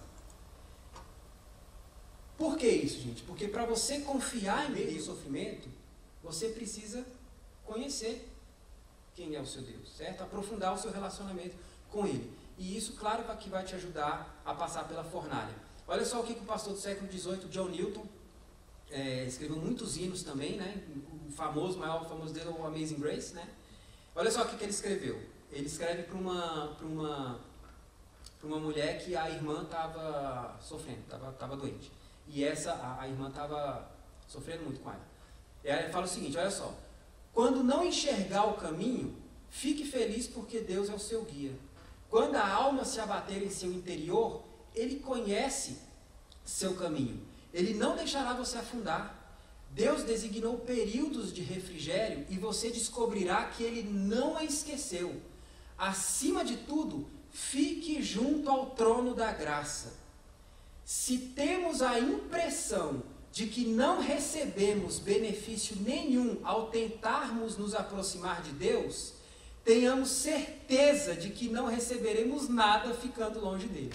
Por que isso, gente? Porque para você confiar em meio do sofrimento, você precisa conhecer quem é o seu Deus, certo? Aprofundar o seu relacionamento com Ele. E isso, claro, que vai te ajudar a passar pela fornalha. Olha só o que o pastor do século XVIII, John Newton, escreveu muitos hinos também, né? O maior famoso dele é o Amazing Grace, né? Olha só o que ele escreveu. Ele escreve para uma mulher que a irmã estava sofrendo, estava doente. E a irmã estava sofrendo muito com ela. E aí ele fala o seguinte, olha só. Quando não enxergar o caminho, fique feliz porque Deus é o seu guia. Quando a alma se abater em seu interior, Ele conhece seu caminho. Ele não deixará você afundar. Deus designou períodos de refrigério e você descobrirá que Ele não a esqueceu. Acima de tudo, fique junto ao trono da graça. Se temos a impressão de que não recebemos benefício nenhum ao tentarmos nos aproximar de Deus, tenhamos certeza de que não receberemos nada ficando longe dele.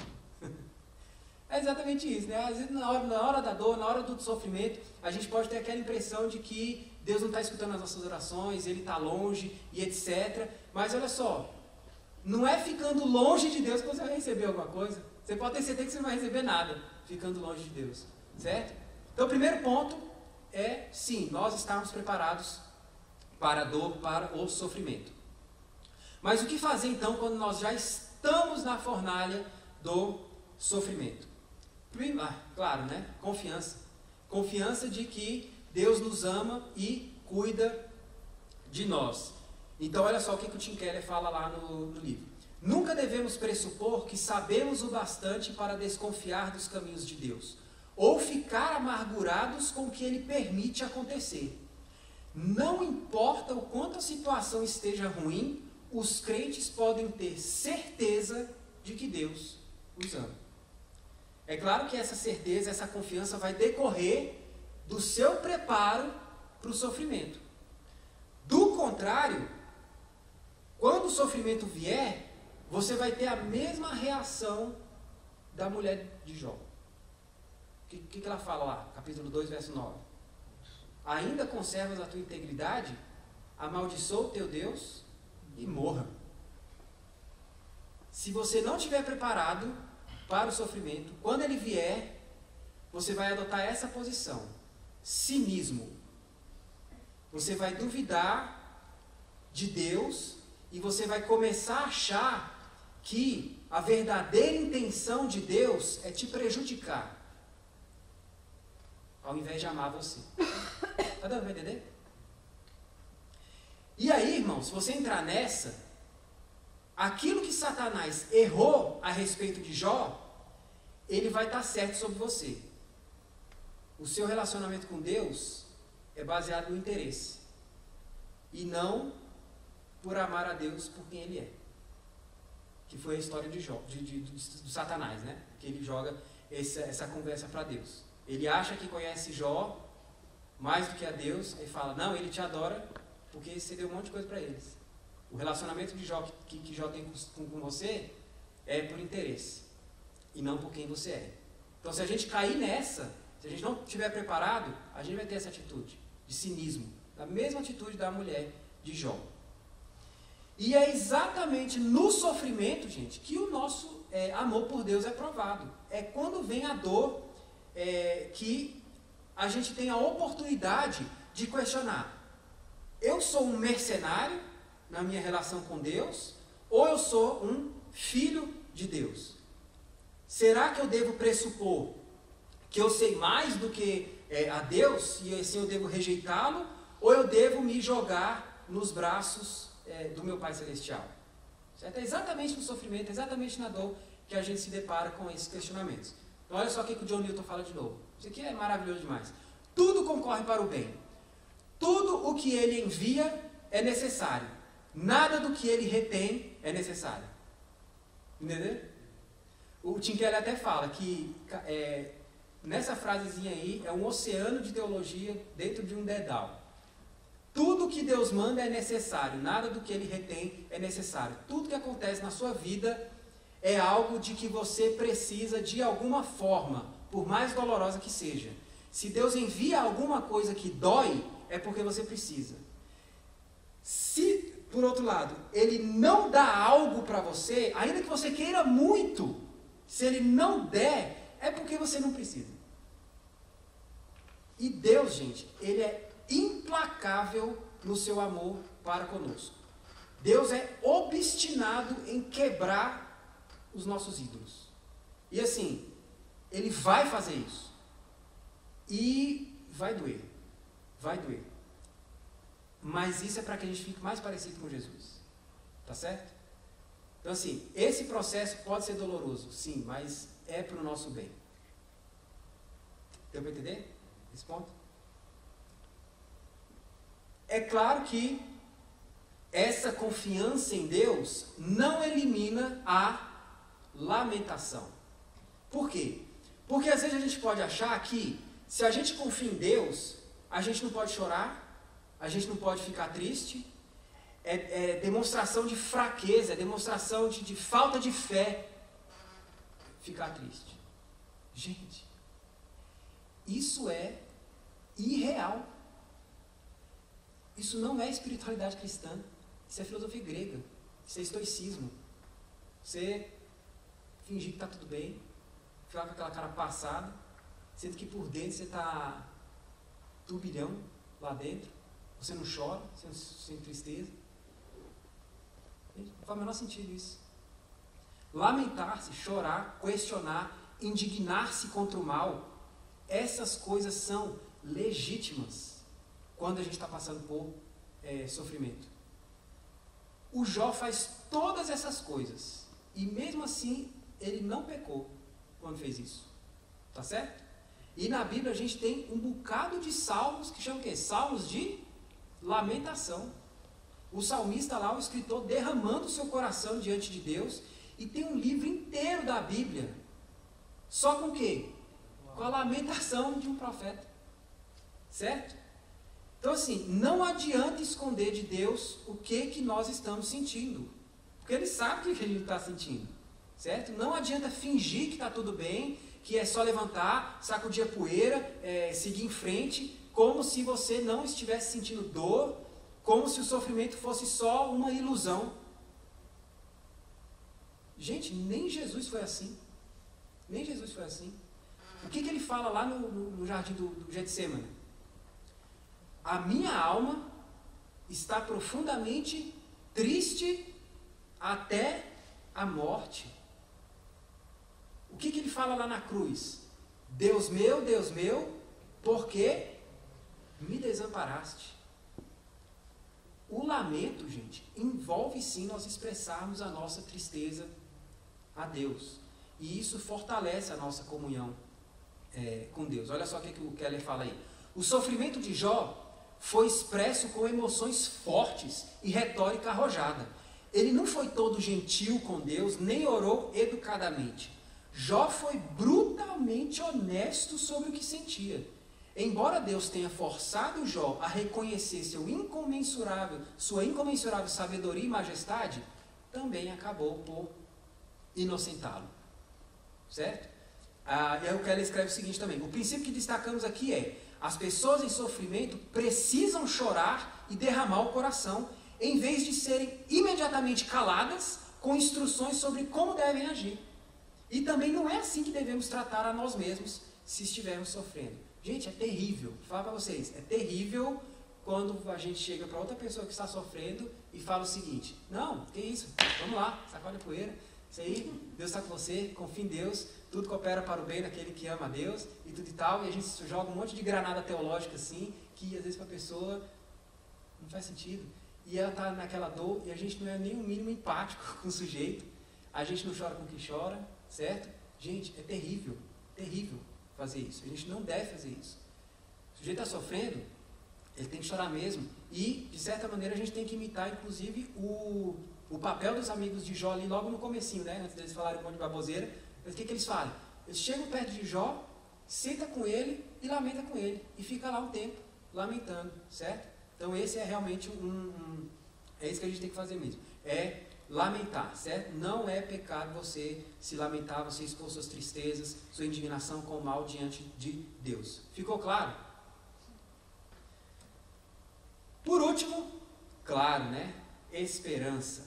É exatamente isso, né? Às vezes na hora da dor, na hora do sofrimento, a gente pode ter aquela impressão de que Deus não está escutando as nossas orações, Ele está longe e etc. Mas olha só, não é ficando longe de Deus que você vai receber alguma coisa. Você pode ter certeza que você não vai receber nada ficando longe de Deus, certo? Então o primeiro ponto é, sim, nós estarmos preparados para a dor, para o sofrimento. Mas o que fazer então quando nós já estamos na fornalha do sofrimento? Claro, né? Confiança. Confiança de que Deus nos ama e cuida de nós. Então olha só o que o Tim Keller fala lá no livro. Nunca devemos pressupor que sabemos o bastante para desconfiar dos caminhos de Deus, ou ficar amargurados com o que Ele permite acontecer. Não importa o quanto a situação esteja ruim, os crentes podem ter certeza de que Deus os ama. É claro que essa certeza, essa confiança vai decorrer do seu preparo para o sofrimento. Do contrário, quando o sofrimento vier, você vai ter a mesma reação da mulher de Jó. O que ela fala lá? Capítulo 2, verso 9. Ainda conservas a tua integridade? Amaldiçoa o teu Deus e morra. Se você não estiver preparado para o sofrimento, quando ele vier, você vai adotar essa posição. Cinismo. Você vai duvidar de Deus e você vai começar a achar que a verdadeira intenção de Deus é te prejudicar, ao invés de amar você. Está dando para entender? E aí, irmão, se você entrar nessa, aquilo que Satanás errou a respeito de Jó, ele vai estar certo sobre você. O seu relacionamento com Deus é baseado no interesse, e não por amar a Deus por quem Ele é. Que foi a história de Jó, do Satanás, né? Que ele joga essa conversa para Deus. Ele acha que conhece Jó mais do que a Deus, e fala, não, ele te adora porque você deu um monte de coisa para eles. O relacionamento de Jó que Jó tem com você é por interesse, e não por quem você é. Então se a gente cair nessa, se a gente não estiver preparado, a gente vai ter essa atitude de cinismo, a mesma atitude da mulher de Jó. E é exatamente no sofrimento, gente, que o nosso amor por Deus é provado. É quando vem a dor que a gente tem a oportunidade de questionar. Eu sou um mercenário na minha relação com Deus ou eu sou um filho de Deus? Será que eu devo pressupor que eu sei mais do que a Deus e assim eu devo rejeitá-lo? Ou eu devo me jogar nos braços do meu Pai Celestial? Certo? É exatamente no sofrimento, é exatamente na dor que a gente se depara com esses questionamentos. Então olha só o que o John Newton fala de novo. Isso aqui é maravilhoso demais. Tudo concorre para o bem. Tudo o que ele envia é necessário. Nada do que ele retém é necessário. Entendeu? O Tim Keller até fala que nessa frasezinha aí é um oceano de teologia dentro de um dedal. Tudo que Deus manda é necessário, nada do que ele retém é necessário. Tudo que acontece na sua vida é algo de que você precisa de alguma forma, por mais dolorosa que seja. Se Deus envia alguma coisa que dói, é porque você precisa. Se, por outro lado, ele não dá algo para você, ainda que você queira muito, se ele não der, é porque você não precisa. E Deus, gente, ele é implacável no seu amor para conosco. Deus é obstinado em quebrar os nossos ídolos. E assim, ele vai fazer isso. E vai doer. Vai doer. Mas isso é para que a gente fique mais parecido com Jesus. Tá certo? Então assim, esse processo pode ser doloroso, sim, mas é para o nosso bem. Deu para entender esse ponto? É claro que essa confiança em Deus não elimina a lamentação. Por quê? Porque às vezes a gente pode achar que se a gente confia em Deus, a gente não pode chorar, a gente não pode ficar triste, é demonstração de fraqueza, é demonstração de falta de fé ficar triste. Gente, isso é irreal. Isso não é espiritualidade cristã. Isso é filosofia grega. Isso é estoicismo. Você fingir que está tudo bem, ficar com aquela cara passada, sendo que por dentro você está turbilhão lá dentro. Você não chora, você não sente tristeza. Não faz o menor sentido isso. Lamentar-se, chorar, questionar, indignar-se contra o mal, essas coisas são legítimas quando a gente está passando por sofrimento. O Jó faz todas essas coisas e mesmo assim ele não pecou quando fez isso. Tá certo? E na Bíblia a gente tem um bocado de salmos que chamam o quê? Salmos de lamentação. O salmista lá, o escritor, derramando o seu coração diante de Deus, e tem um livro inteiro da Bíblia só com o quê? Com a lamentação de um profeta. Certo? Então assim, não adianta esconder de Deus o que nós estamos sentindo. Porque Ele sabe o que a gente está sentindo. Certo? Não adianta fingir que está tudo bem, que é só levantar, sacudir a poeira, seguir em frente, como se você não estivesse sentindo dor, como se o sofrimento fosse só uma ilusão. Gente, nem Jesus foi assim. Nem Jesus foi assim. O que ele fala lá no jardim do Getsemane? A minha alma está profundamente triste até a morte. O que ele fala lá na cruz? Deus meu, por que me desamparaste? O lamento, gente, envolve sim nós expressarmos a nossa tristeza a Deus. E isso fortalece a nossa comunhão com Deus. Olha só o que o Keller fala aí. O sofrimento de Jó foi expresso com emoções fortes e retórica arrojada. Ele não foi todo gentil com Deus, nem orou educadamente. Jó foi brutalmente honesto sobre o que sentia. Embora Deus tenha forçado Jó a reconhecer sua incomensurável sabedoria e majestade, também acabou por inocentá-lo. Certo? E aí o Keller escreve o seguinte também. O princípio que destacamos aqui é: as pessoas em sofrimento precisam chorar e derramar o coração, em vez de serem imediatamente caladas com instruções sobre como devem agir. E também não é assim que devemos tratar a nós mesmos se estivermos sofrendo. Gente, é terrível. Falo para vocês, é terrível quando a gente chega para outra pessoa que está sofrendo e fala o seguinte: não, que isso, vamos lá, sacode a poeira, isso aí, Deus está com você, confia em Deus, tudo coopera para o bem daquele que ama a Deus e tudo e tal, e a gente joga um monte de granada teológica assim, que às vezes para a pessoa não faz sentido, e ela está naquela dor e a gente não é nem o mínimo empático com o sujeito, a gente não chora com quem chora, certo? Gente, é terrível fazer isso, a gente não deve fazer isso. O sujeito está sofrendo, ele tem que chorar mesmo. E, de certa maneira, a gente tem que imitar, inclusive, o papel dos amigos de Jó ali logo no comecinho, né? Antes deles falarem um monte de baboseira. Mas o que eles fazem? Eles chegam perto de Jó, senta com ele e lamenta com ele. E fica lá um tempo, lamentando, certo? Então, esse é realmente é isso que a gente tem que fazer mesmo. É lamentar, certo? Não é pecado você se lamentar, você expor suas tristezas, sua indignação com o mal diante de Deus. Ficou claro? Por último, claro, né? Esperança.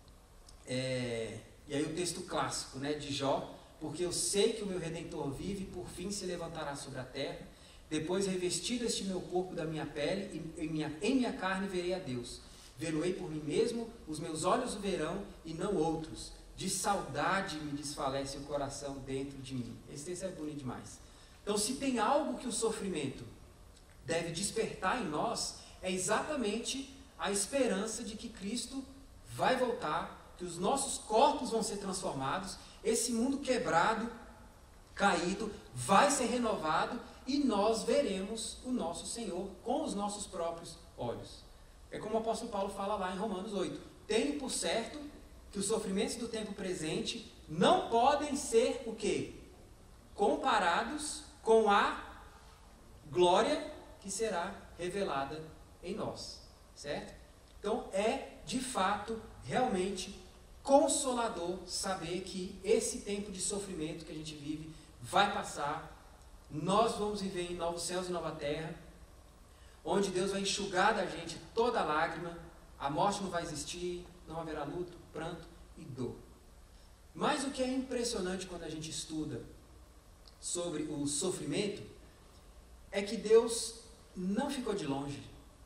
E aí o texto clássico, né, de Jó: porque eu sei que o meu Redentor vive, por fim se levantará sobre a terra, depois revestido este meu corpo da minha pele, e em minha carne verei a Deus. Vê-lo-ei por mim mesmo, os meus olhos o verão, e não outros. De saudade me desfalece o coração dentro de mim. Esse texto é bonito demais. Então, se tem algo que o sofrimento deve despertar em nós, é exatamente a esperança de que Cristo vai voltar, que os nossos corpos vão ser transformados, esse mundo quebrado, caído, vai ser renovado e nós veremos o nosso Senhor com os nossos próprios olhos. É como o apóstolo Paulo fala lá em Romanos 8: tenho por certo que os sofrimentos do tempo presente não podem ser o quê? Comparados com a glória que será revelada em nós, certo? Então é de fato realmente consolador saber que esse tempo de sofrimento que a gente vive vai passar, nós vamos viver em novos céus e nova terra, onde Deus vai enxugar da gente toda lágrima, a morte não vai existir, não haverá luto, pranto e dor. Mas o que é impressionante quando a gente estuda sobre o sofrimento é que Deus não ficou de longe.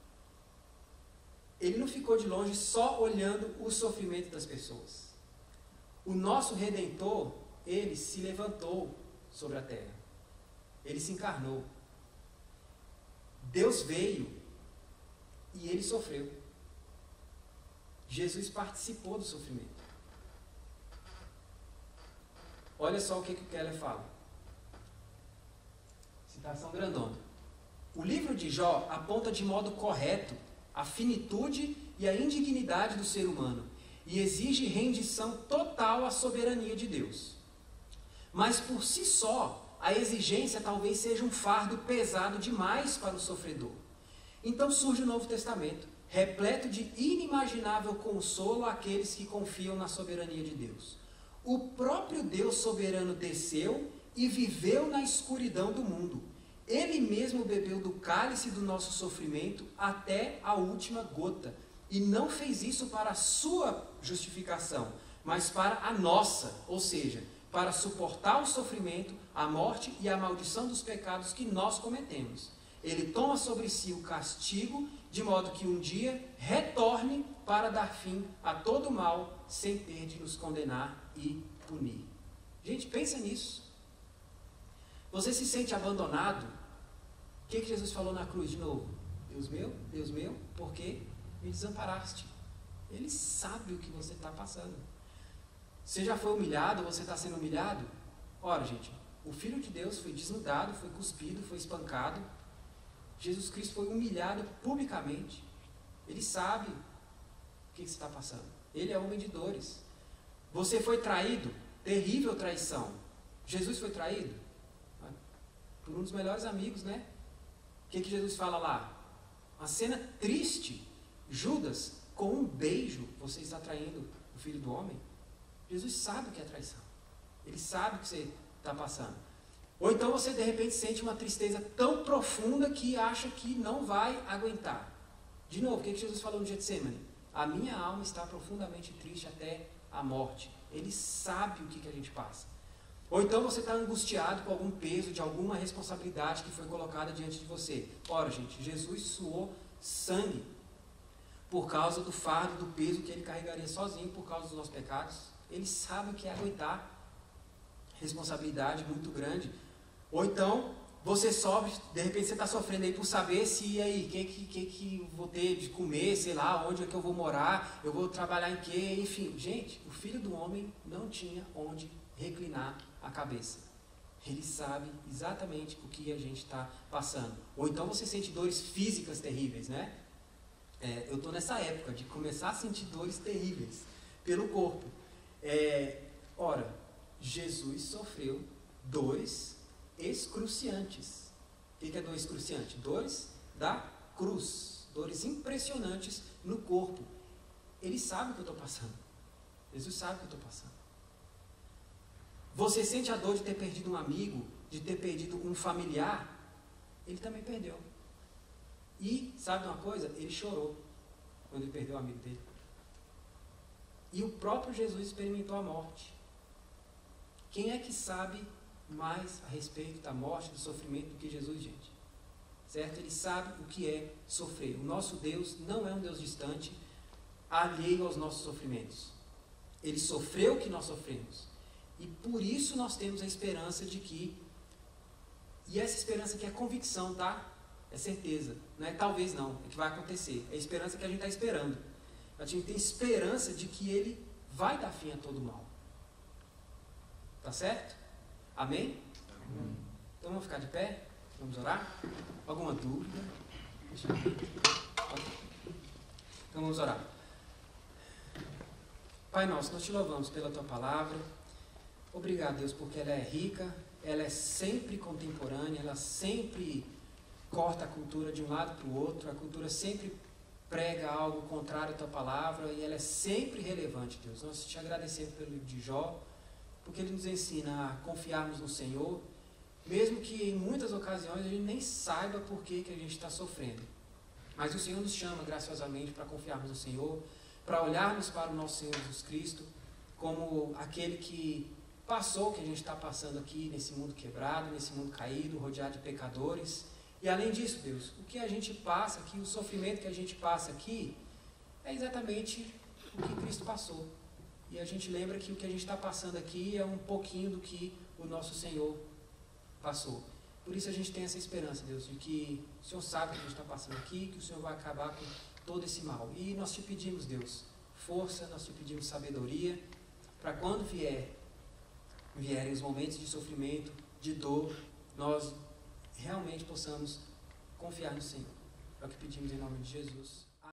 Ele não ficou de longe só olhando o sofrimento das pessoas. O nosso Redentor, ele se levantou sobre a terra. Ele se encarnou. Deus veio e ele sofreu. Jesus participou do sofrimento. Olha só o que o Keller fala. Citação grandona. O livro de Jó aponta de modo correto a finitude e a indignidade do ser humano e exige rendição total à soberania de Deus. Mas por si só, a exigência talvez seja um fardo pesado demais para o sofredor. Então surge o Novo Testamento, repleto de inimaginável consolo àqueles que confiam na soberania de Deus. O próprio Deus soberano desceu e viveu na escuridão do mundo. Ele mesmo bebeu do cálice do nosso sofrimento até a última gota. E não fez isso para a sua justificação, mas para a nossa, ou seja, para suportar o sofrimento, a morte e a maldição dos pecados que nós cometemos. Ele toma sobre si o castigo, de modo que um dia retorne para dar fim a todo o mal, sem ter de nos condenar e punir. Gente, pensa nisso. Você se sente abandonado? O que Jesus falou na cruz de novo? Deus meu, por que me desamparaste? Ele sabe o que você está passando. Você já foi humilhado, você está sendo humilhado? Ora, gente, o Filho de Deus foi desnudado, foi cuspido, foi espancado. Jesus Cristo foi humilhado publicamente. Ele sabe o que você está passando. Ele é homem de dores. Você foi traído, terrível traição. Jesus foi traído por um dos melhores amigos, né? O que Jesus fala lá? Uma cena triste. Judas, com um beijo, você está traindo o Filho do Homem. Jesus sabe o que é traição. Ele sabe o que você está passando. Ou então você de repente sente uma tristeza tão profunda que acha que não vai aguentar. De novo, o que Jesus falou no Getsemane? a minha alma está profundamente triste até a morte. Ele sabe o que a gente passa. Ou então você está angustiado com algum peso de alguma responsabilidade que foi colocada diante de você. Ora, gente, Jesus suou sangue por causa do fardo, do peso que ele carregaria sozinho por causa dos nossos pecados. Ele sabe o que é aguentar responsabilidade muito grande. Ou então você sofre, de repente você está sofrendo aí por saber se, e aí, que vou ter de comer, sei lá, onde é que eu vou morar, eu vou trabalhar em quê, enfim. Gente, o Filho do Homem não tinha onde reclinar a cabeça. Ele sabe exatamente o que a gente está passando. Ou então você sente dores físicas terríveis, né? Eu estou nessa época de começar a sentir dores terríveis pelo corpo. Ora, Jesus sofreu dores excruciantes. O que é dor excruciante? Dores da cruz. Dores impressionantes no corpo. Ele sabe o que eu estou passando. Jesus sabe o que eu estou passando. Você sente a dor de ter perdido um amigo, de ter perdido um familiar? Ele também perdeu. E, sabe uma coisa? Ele chorou quando ele perdeu o amigo dele. E o próprio Jesus experimentou a morte. Quem é que sabe mais a respeito da morte, do sofrimento do que Jesus, gente? Certo? Ele sabe o que é sofrer. O nosso Deus não é um Deus distante, alheio aos nossos sofrimentos. Ele sofreu o que nós sofremos. E por isso nós temos a esperança de que, e essa esperança que é convicção, tá? É certeza. Não é talvez não, é que vai acontecer. É a esperança que a gente está esperando. A gente tem esperança de que ele vai dar fim a todo mal. Tá certo? Amém? Amém. Então vamos ficar de pé? Vamos orar? Alguma dúvida? Deixa eu ver. Então vamos orar. Pai nosso, nós te louvamos pela tua palavra. Obrigado, Deus, porque ela é rica, ela é sempre contemporânea, ela sempre corta a cultura de um lado para o outro, a cultura sempre prega algo contrário à tua palavra e ela é sempre relevante, Deus. Nós te agradecemos pelo livro de Jó, porque ele nos ensina a confiarmos no Senhor, mesmo que em muitas ocasiões a gente nem saiba por que a gente está sofrendo. Mas o Senhor nos chama graciosamente para confiarmos no Senhor, para olharmos para o nosso Senhor Jesus Cristo como aquele que passou o que a gente está passando aqui nesse mundo quebrado, nesse mundo caído, rodeado de pecadores. E além disso, Deus, o que a gente passa aqui, o sofrimento que a gente passa aqui, é exatamente o que Cristo passou. E a gente lembra que o que a gente está passando aqui é um pouquinho do que o nosso Senhor passou. Por isso a gente tem essa esperança, Deus, de que o Senhor sabe o que a gente está passando aqui, que o Senhor vai acabar com todo esse mal. E nós te pedimos, Deus, força, nós te pedimos sabedoria, para quando vierem os momentos de sofrimento, de dor, nós realmente possamos confiar no Senhor. É o que pedimos em nome de Jesus.